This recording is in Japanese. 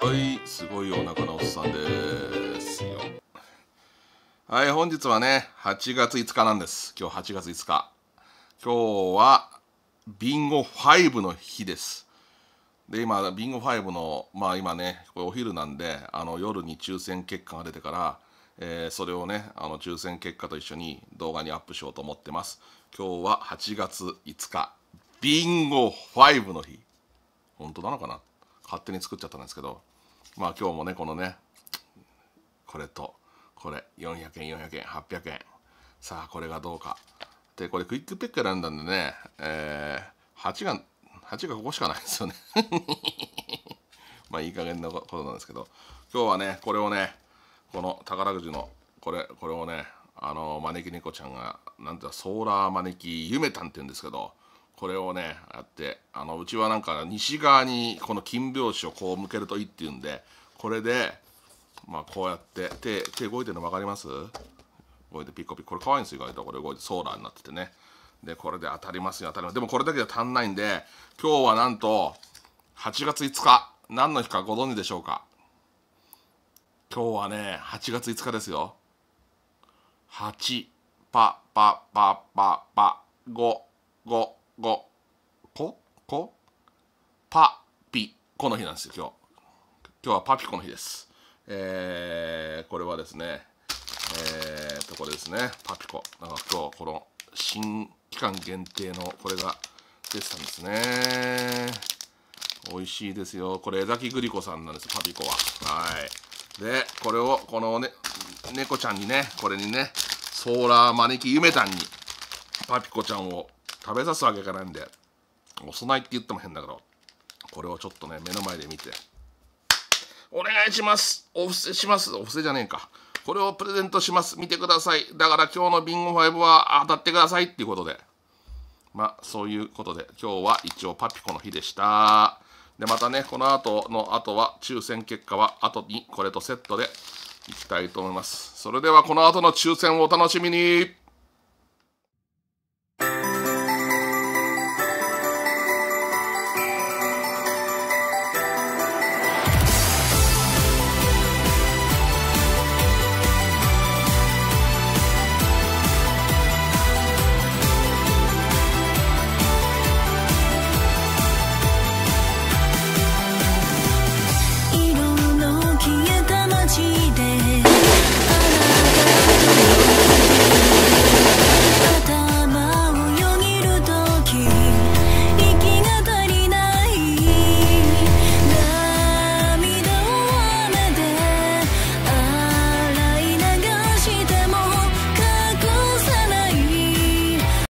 はい、すごいお腹のおっさんですよ。はい、本日はね、8月5日なんです。今日8月5日。今日はビンゴ5の日です。で、今、ビンゴ5の、今ね、これお昼なんで、夜に抽選結果が出てから、それをね、抽選結果と一緒に動画にアップしようと思ってます。今日は8月5日、ビンゴ5の日。本当なのかな？勝手に作っちゃったんですけど、今日もね、このね、これとこれ400円400円800円、さあこれがどうかで、これクイックペック選んだんでね、8がここしかないですよねいい加減なことなんですけど、今日はね、これをね、この宝くじのこれをね、招き猫ちゃんがなんていうか、ソーラー招きゆめたんって言うんですけど、これをねやって、うちはなんか西側にこの金拍子をこう向けるといいっていうんで、これでこうやって手動いてるの分かります？動いてピコピコ、これ可愛いんですよ、意外と。これ動いてソーラーになっててね。でこれで当たりますよ、当たります。でもこれだけじゃ足んないんで、今日はなんと8月5日、何の日かご存知でしょうか？今日はね8月5日ですよ。8パパパパパ5パピコの日なんですよ。今日はパピコの日です。これはですね、これですね、パピコ。なんか今日この新期間限定のこれが出てたんですね。美味しいですよ。これ江崎グリコさんなんです、パピコは。はい。でこれをこのね、猫ちゃんにね、これにね、ソーラー招きゆめたんにパピコちゃんを食べさすわけがないんで、お供えって言っても変だけど、これをちょっとね目の前で見て、お願いします、お布施します、お布施じゃねえか、これをプレゼントします、見てください、だから今日のビンゴ5は当たってくださいっていうことで、そういうことで今日は一応パピコの日でした。でまたね、この後は抽選結果は後にこれとセットでいきたいと思います。それではこの後の抽選をお楽しみに。